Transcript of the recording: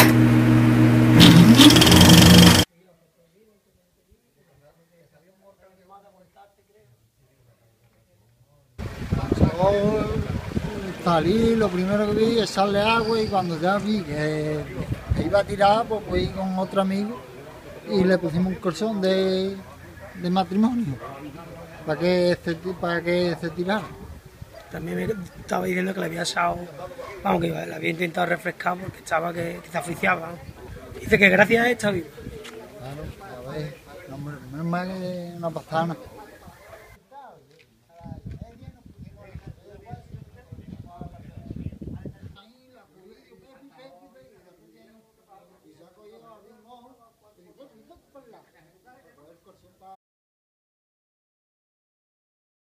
Salí, lo primero que vi es echarle agua y cuando ya vi que iba a tirar, pues fui con otro amigo y le pusimos un colchón de matrimonio para que se tirara. También me estaba diciendo que le había echado, vamos, que le había intentado refrescar porque estaba que se asfixiaba. Dice que gracias a él está vivo. Claro, a ver, no, menos mal que no pasaba nada.